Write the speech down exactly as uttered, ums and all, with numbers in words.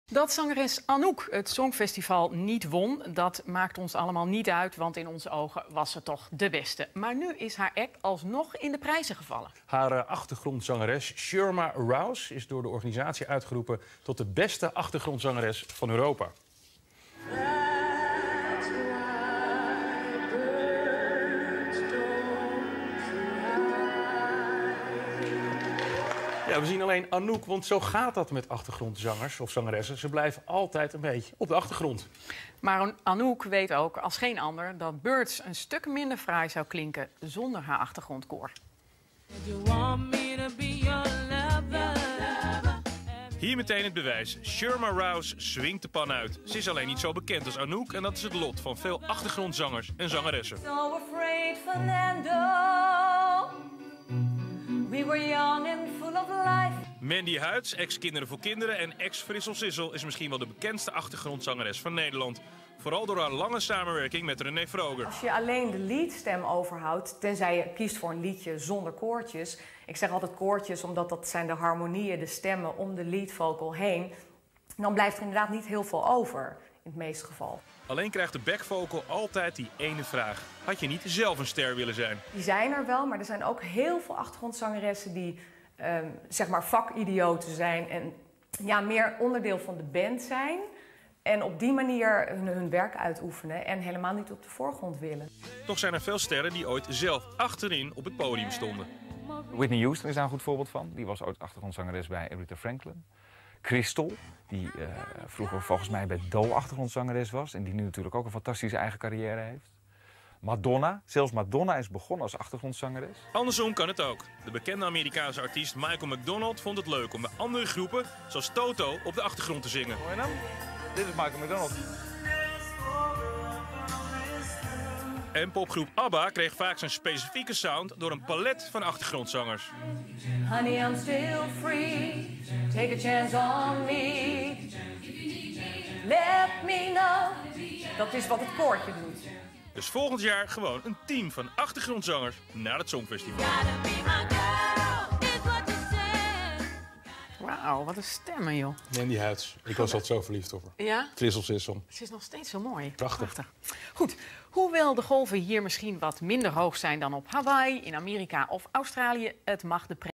Dat zangeres Anouk het Songfestival niet won, dat maakt ons allemaal niet uit, want in onze ogen was ze toch de beste. Maar nu is haar act alsnog in de prijzen gevallen. Haar uh, achtergrondzangeres Sherma Rouse is door de organisatie uitgeroepen tot de beste achtergrondzangeres van Europa. Ja, we zien alleen Anouk, want zo gaat dat met achtergrondzangers of zangeressen. Ze blijven altijd een beetje op de achtergrond. Maar Anouk weet ook als geen ander dat Birds een stuk minder fraai zou klinken zonder haar achtergrondkoor. Hier meteen het bewijs. Sherma Rouse swingt de pan uit. Ze is alleen niet zo bekend als Anouk en dat is het lot van veel achtergrondzangers en zangeressen. So afraid, Fernando. We were young and full of life. Mandy Huids, ex-Kinderen voor Kinderen en ex-Frissel Sissel is misschien wel de bekendste achtergrondzangeres van Nederland. Vooral door haar lange samenwerking met René Vroger. Als je alleen de leadstem overhoudt, tenzij je kiest voor een liedje zonder koortjes. Ik zeg altijd koortjes, omdat dat zijn de harmonieën, de stemmen om de leadvocal heen. Dan blijft er inderdaad niet heel veel over, in het meeste geval. Alleen krijgt de backvocal altijd die ene vraag. Had je niet zelf een ster willen zijn? Die zijn er wel, maar er zijn ook heel veel achtergrondzangeressen die um, zeg maar vakidioten zijn en ja, meer onderdeel van de band zijn. En op die manier hun, hun werk uitoefenen en helemaal niet op de voorgrond willen. Toch zijn er veel sterren die ooit zelf achterin op het podium stonden. Whitney Houston is daar een goed voorbeeld van. Die was ooit achtergrondzangeres bij Aretha Franklin. Crystal, die uh, vroeger volgens mij bij Doe achtergrondzangeres was. En die nu natuurlijk ook een fantastische eigen carrière heeft. Madonna, zelfs Madonna is begonnen als achtergrondzangeres. Andersom kan het ook. De bekende Amerikaanse artiest Michael McDonald vond het leuk om bij andere groepen, zoals Toto, op de achtergrond te zingen. Hoor je hem? Dit is Michael McDonald. En popgroep ABBA kreeg vaak zijn specifieke sound door een palet van achtergrondzangers. Honey, I'm still free. Take a chance on me. Let me know. Dat is wat het koortje doet. Dus volgend jaar gewoon een team van achtergrondzangers naar het Songfestival. Wauw, wat een stemmen, joh. Mandy Huids. Ik was altijd zo verliefd op haar. Ja? Frissel Sissel. Ze is nog steeds zo mooi. Prachtig. Goed, hoewel de golven hier misschien wat minder hoog zijn dan op Hawaii, in Amerika of Australië, het mag de